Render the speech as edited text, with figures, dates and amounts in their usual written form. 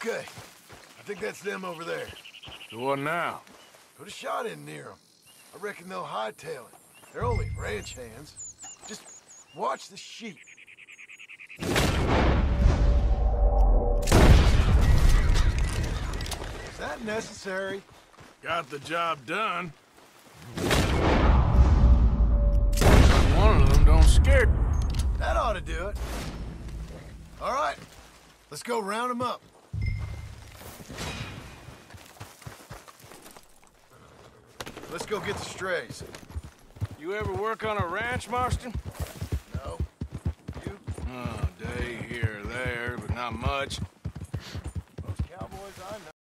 Okay, I think that's them over there. So what now? Put a shot in near them. I reckon they'll hightail it. They're only ranch hands. Just watch the sheep. Is that necessary? Got the job done. One of them don't scare. That ought to do it. All right, let's go round them up. Let's go get the strays. You ever work on a ranch, Marston? No. You? Oh, day here or there, but not much. Most cowboys I know